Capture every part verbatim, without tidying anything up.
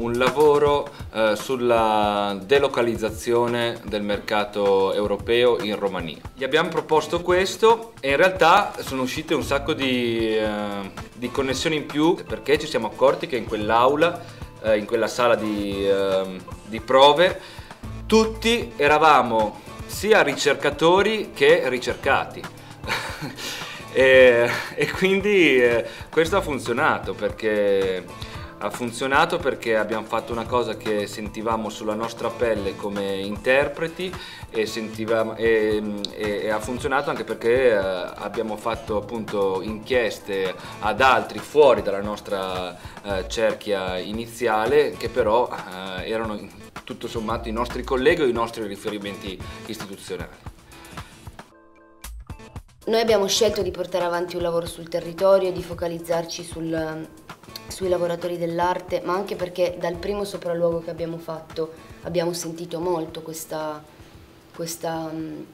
un lavoro eh, sulla delocalizzazione del mercato europeo in Romania. Gli abbiamo proposto questo e in realtà sono uscite un sacco di, eh, di connessioni in più, perché ci siamo accorti che in quell'aula, eh, in quella sala di, eh, di prove, tutti eravamo sia ricercatori che ricercati. e, e quindi eh, questo ha funzionato perché ha funzionato perché abbiamo fatto una cosa che sentivamo sulla nostra pelle come interpreti e, sentivamo, e, e, e ha funzionato anche perché eh, abbiamo fatto appunto inchieste ad altri fuori dalla nostra eh, cerchia iniziale, che però eh, erano tutto sommato i nostri colleghi o i nostri riferimenti istituzionali. Noi abbiamo scelto di portare avanti un lavoro sul territorio, di focalizzarci sul, sui lavoratori dell'arte, ma anche perché dal primo sopralluogo che abbiamo fatto abbiamo sentito molto questa, questa um,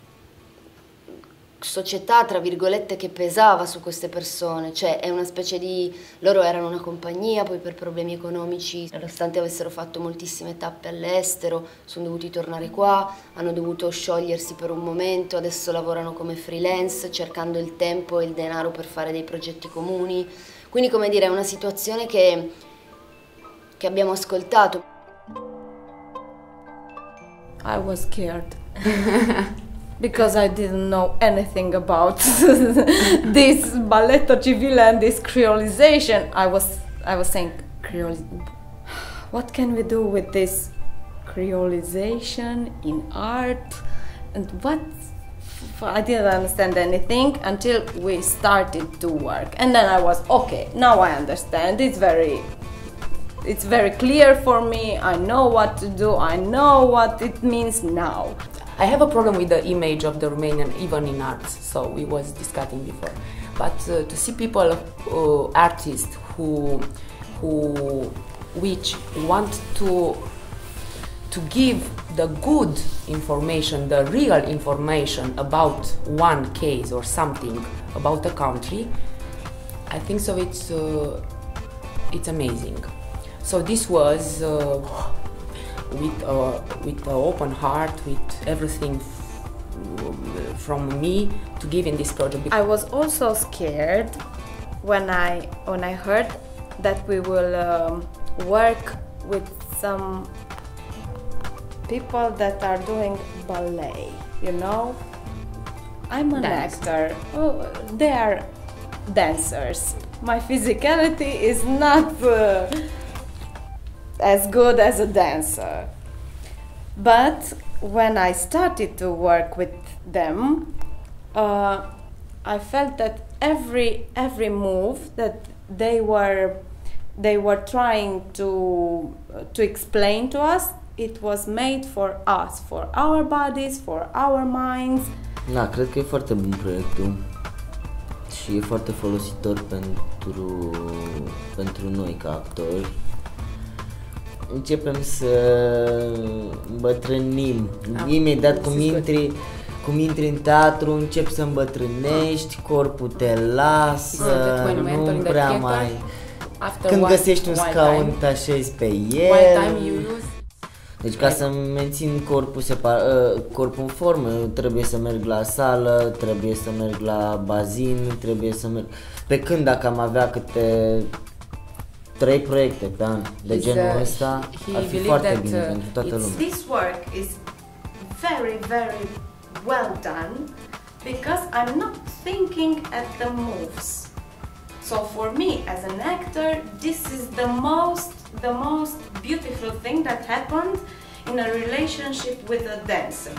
società, tra virgolette, che pesava su queste persone. Cioè è una specie di... loro erano una compagnia, poi per problemi economici, nonostante avessero fatto moltissime tappe all'estero, sono dovuti tornare qua, hanno dovuto sciogliersi per un momento, adesso lavorano come freelance cercando il tempo e il denaro per fare dei progetti comuni. Quindi, come dire, è una situazione che, che abbiamo ascoltato. I was scared. Because I didn't know anything about this Balletto Civile and this creolization. I was, I was saying, Creol, what can we do with this creolization in art? And what? I didn't understand anything until we started to work. And then I was, okay, now I understand. It's very, it's very clear for me. I know what to do. I know what it means now. I have a problem with the image of the Romanian, even in arts, so we was discussing before. But uh, to see people, uh, artists who, who, which want to, to give the good information, the real information about one case or something about a country, I think so. It's, uh, it's amazing. So this was. Uh, with uh, with an open heart, with everything from me to give in this project. I was also scared when I when I heard that we will um, work with some people that are doing ballet. You know, I'm an Dance. actor. Oh, they are dancers. My physicality is not. Uh, as good as a dancer. But when I started to work with them, uh, I felt that every every move that they were they were trying to to explain to us, it was made for us, for our bodies, for our minds. Da, cred că e foarte bun proiectul și e foarte folositor pentru pentru noi ca actori. Începem să îmbătrânim. Ah, imediat cum intri, cum intri în teatru, începi să îmbătrânești, corpul te lasă, ah, nu prea mai... Când one, găsești un scaun, te așezi pe el. Deci ca să mențin corpul, separ, corpul în formă, trebuie să merg la sală, trebuie să merg la bazin, trebuie să merg... Pe când dacă am avea câte... trei proiecte pe an de genul ăsta, ar fi foarte bine pentru toată lumea. This work is very, very well done because I'm not thinking at the moves. So for me as an actor, this is the most, the most beautiful thing that happened in a relationship with a dancer.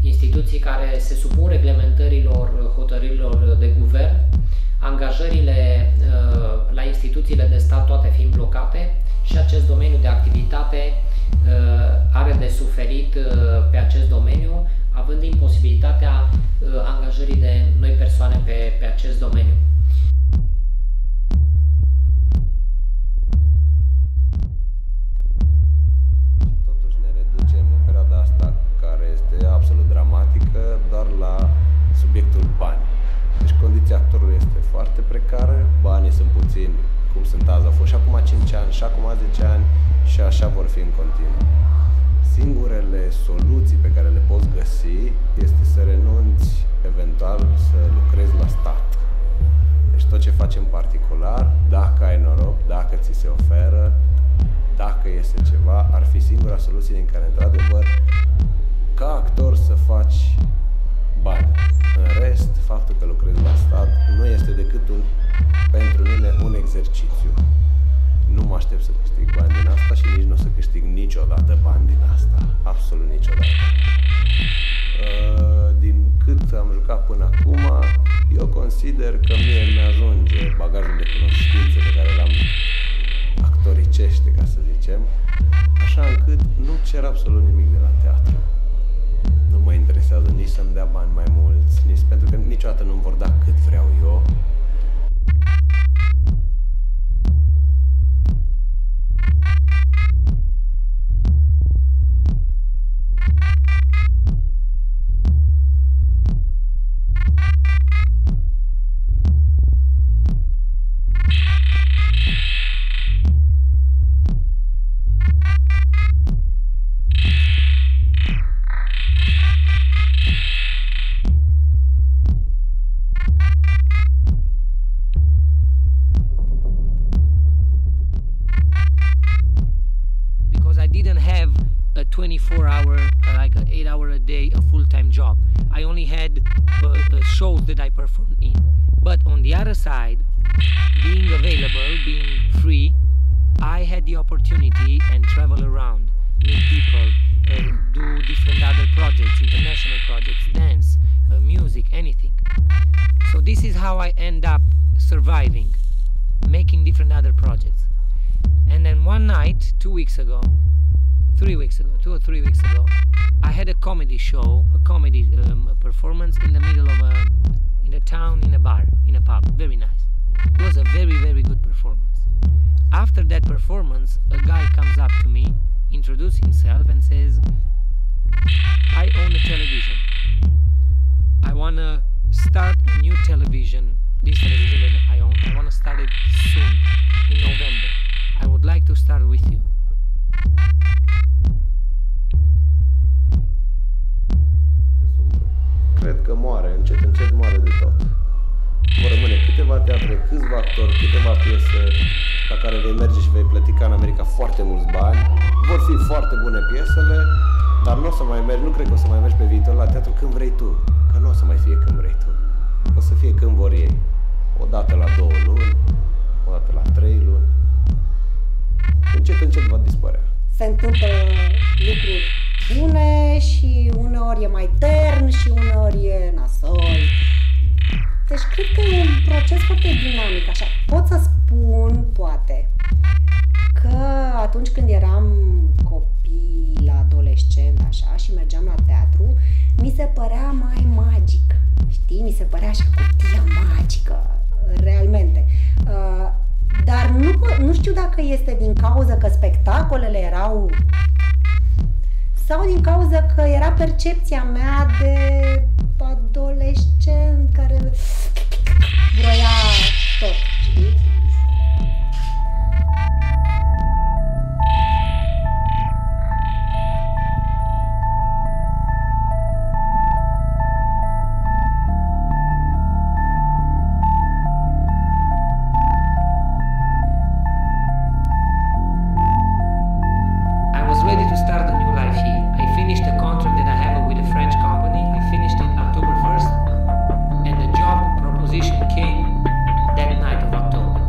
instituții care se supun reglementărilor, hotărârilor de guvern, angajările la instituțiile de stat toate fiind blocate și acest domeniu de activitate are de suferit pe acest domeniu, având imposibilitatea angajării de noi persoane pe, pe acest domeniu. Totuși ne reducem în perioada asta, care este absolut dramatică, doar la subiectul bani. Deci condiția actorului este foarte precară, banii sunt puțini, cum sunt azi, au fost și acum cinci ani, și acum zece ani și așa vor fi în continuu. Singurele soluții pe care le poți găsi este să renunți eventual să lucrezi la stat. Deci tot ce faci în particular, dacă ai noroc, dacă ți se oferă, dacă este ceva, ar fi singura soluție din care, într-adevăr, ca actor să faci bani. În rest, faptul că lucrezi la stat nu este decât un, pentru mine, un exercițiu. Nu mă aștept să câștig bani din asta și nici nu o să câștig niciodată bani din asta. Absolut niciodată. Din cât am jucat până acum, eu consider că mie mi-ajunge bagajul de cunoștințe pe care l-am actoricește, ca să zicem, așa încât nu cer absolut nimic de la teatru. Nu mă interesează nici să-mi dea bani mai mulți, nici pentru că niciodată nu-mi vor da cât vreau eu. twenty-four hour, like an eight hour a day, a full-time job. I only had uh, uh, shows that I performed in. But on the other side, being available, being free, I had the opportunity and travel around, meet people, uh, do different other projects, international projects, dance, uh, music, anything. So this is how I end up surviving, making different other projects. And then one night, two weeks ago, three weeks ago, two or three weeks ago, I had a comedy show, a comedy um, a performance in the middle of a, in a town, in a bar, in a pub. Very nice. It was a very, very good performance. After that performance, a guy comes up to me, introduces himself and says, I own a television. I want to start a new television, this television that I own, I want to start it soon, in November. I would like to start with you. Cred că moare, încet, încet moare de tot. Vor rămâne câteva teatre, câțiva actori, câteva piese la care vei merge și vei plăti ca în America foarte mulți bani. Vor fi foarte bune piesele, dar nu o să mai mergi, nu cred că o să mai mergi pe viitor la teatru când vrei tu. Că nu o să mai fie când vrei tu. O să fie când vor ei. O dată la două luni, o dată la trei luni. Încet, încet va dispărea. Se întâmplă lucruri bune și uneori e mai tern și uneori e nasol. Deci cred că e un proces foarte dinamic, așa. Pot să spun, poate, că atunci când eram copil, adolescent, așa, și mergeam la teatru, mi se părea mai magic, știi? Mi se părea așa cutia magică, realmente. Uh, dar nu, nu știu dacă este din cauza că spectacolele erau sau din cauza că era percepția mea de adolescent care vroia tot, știi? October.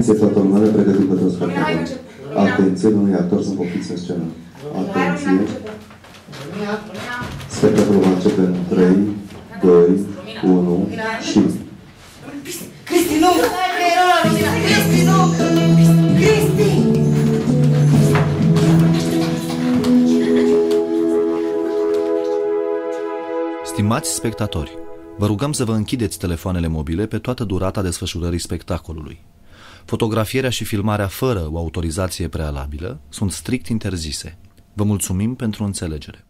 Atenție, toată lumea, ne pregătim pentru spectacol. Atenție, domnule actor, să poftiți în scenă. Atenție. Spectacolul va începe în trei, doi, unu și... Cristi, nu! Cristi, nu! Cristi! Stimați spectatori, vă rugăm să vă închideți telefoanele mobile pe toată durata desfășurării spectacolului. Fotografierea și filmarea fără o autorizație prealabilă sunt strict interzise. Vă mulțumim pentru înțelegere.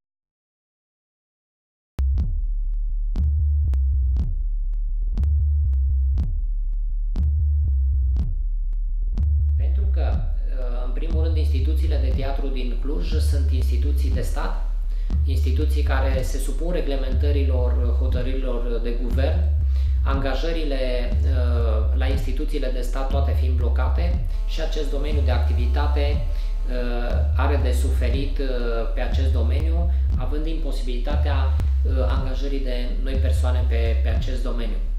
Pentru că, în primul rând, instituțiile de teatru din Cluj sunt instituții de stat, instituții care se supun reglementărilor, hotărârilor de guvern, angajările la instituțiile de stat toate fiind blocate și acest domeniu de activitate are de suferit pe acest domeniu, având imposibilitatea angajării de noi persoane pe, pe acest domeniu.